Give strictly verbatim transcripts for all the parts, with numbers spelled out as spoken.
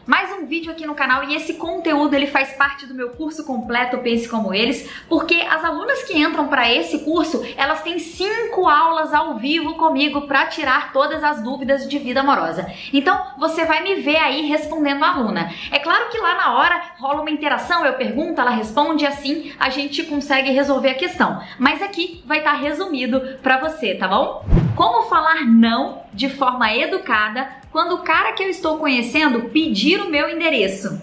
Mais um vídeo aqui no canal e esse conteúdo ele faz parte do meu curso completo Pense Como Eles, porque as alunas que entram para esse curso, elas têm cinco aulas ao vivo comigo para tirar todas as dúvidas de vida amorosa. Então você vai me ver aí respondendo a aluna. É claro que lá na hora rola uma interação, eu pergunto, ela responde, assim a gente consegue resolver a questão. Mas aqui vai estar resumido para você, tá bom? Como falar não de forma educada quando o cara que eu estou conhecendo pedir o meu endereço.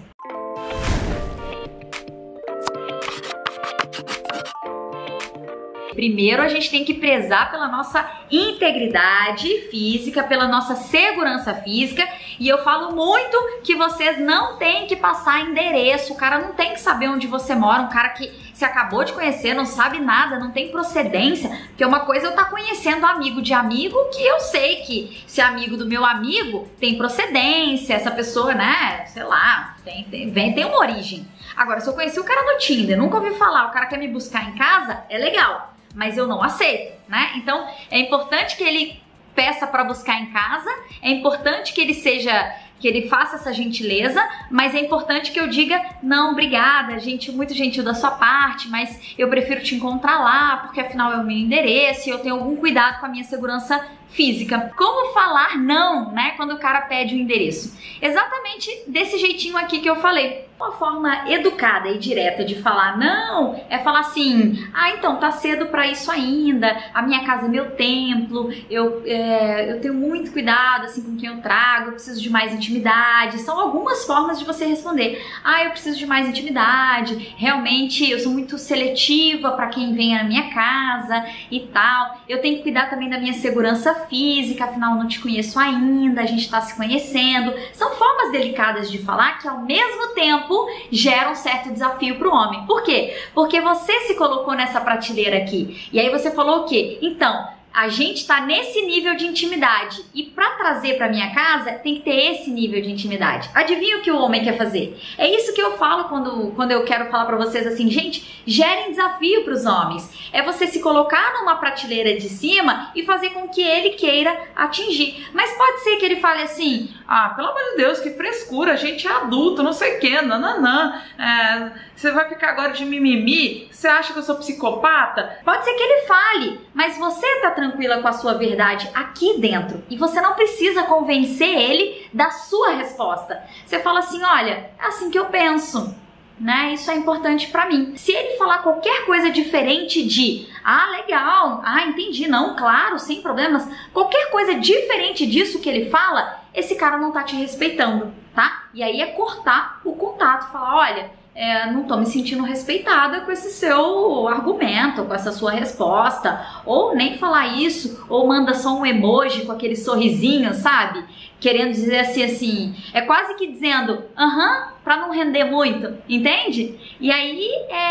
Primeiro, a gente tem que prezar pela nossa integridade física, pela nossa segurança física, e eu falo muito que vocês não têm que passar endereço, o cara não tem que saber onde você mora, um cara que se acabou de conhecer, não sabe nada, não tem procedência, porque uma coisa é eu estar conhecendo amigo de amigo, que eu sei que se é amigo do meu amigo, tem procedência, essa pessoa, né, sei lá, tem, tem, vem, tem uma origem. Agora, se eu conheci o cara no Tinder, nunca ouvi falar, o cara quer me buscar em casa, é legal, mas eu não aceito, né? Então, é importante que ele peça para buscar em casa, é importante que ele seja, que ele faça essa gentileza, mas é importante que eu diga, não, obrigada, gente, muito gentil da sua parte, mas eu prefiro te encontrar lá, porque afinal é o meu endereço e eu tenho algum cuidado com a minha segurança física. Como falar não, né, quando o cara pede o endereço? Exatamente desse jeitinho aqui que eu falei. Uma forma educada e direta de falar não é falar assim, ah, então tá cedo pra isso ainda, a minha casa é meu templo, eu, é, eu tenho muito cuidado assim com quem eu trago, eu preciso de mais intimidade. São algumas formas de você responder. Ah, eu preciso de mais intimidade, realmente eu sou muito seletiva pra quem vem na minha casa e tal, eu tenho que cuidar também da minha segurança física, afinal eu não te conheço ainda, a gente tá se conhecendo. São formas delicadas de falar que ao mesmo tempo gera um certo desafio para o homem. Por quê? Porque você se colocou nessa prateleira aqui. E aí você falou o quê? Então, a gente tá nesse nível de intimidade e para trazer para minha casa tem que ter esse nível de intimidade. Adivinha o que o homem quer fazer? É isso que eu falo quando, quando eu quero falar para vocês assim, gente, gerem desafio para os homens. É você se colocar numa prateleira de cima e fazer com que ele queira atingir. Mas pode ser que ele fale assim, ah, pelo amor de Deus, que frescura, a gente é adulto, não sei o que, nananã, é, você vai ficar agora de mimimi? Você acha que eu sou psicopata? Pode ser que ele fale, mas você tá tranquila com a sua verdade aqui dentro e você não precisa convencer ele da sua resposta. Você fala assim, olha, é assim que eu penso, né? Isso é importante pra mim. Se ele falar qualquer coisa diferente de, ah, legal, ah, entendi, não, claro, sem problemas, qualquer coisa diferente disso que ele fala, esse cara não tá te respeitando, tá? E aí é cortar o contato, falar, olha, É, não tô me sentindo respeitada com esse seu argumento, com essa sua resposta, ou nem falar isso, ou manda só um emoji com aquele sorrisinho, sabe? Querendo dizer assim, assim, é quase que dizendo, aham, pra não render muito, entende? E aí,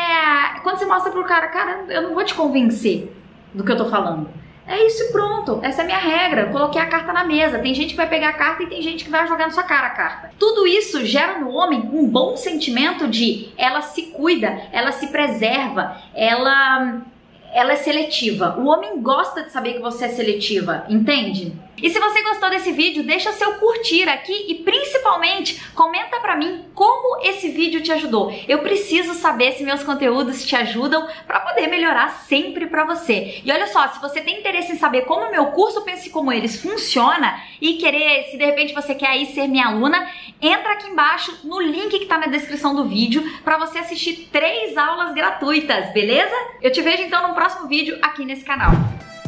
é, quando você mostra pro cara, cara, eu não vou te convencer do que eu tô falando. É isso e pronto, essa é a minha regra, eu coloquei a carta na mesa, tem gente que vai pegar a carta e tem gente que vai jogar na sua cara a carta. Tudo isso gera no homem um bom sentimento de ela se cuida, ela se preserva, ela, ela é seletiva. O homem gosta de saber que você é seletiva, entende? E se você gostou desse vídeo, deixa seu curtir aqui e principalmente comenta pra mim como esse vídeo te ajudou. Eu preciso saber se meus conteúdos te ajudam pra poder melhorar sempre pra você. E olha só, se você tem interesse em saber como o meu curso Pense Como Eles funciona e querer, se de repente você quer aí ser minha aluna, entra aqui embaixo no link que tá na descrição do vídeo pra você assistir três aulas gratuitas, beleza? Eu te vejo então no próximo vídeo aqui nesse canal.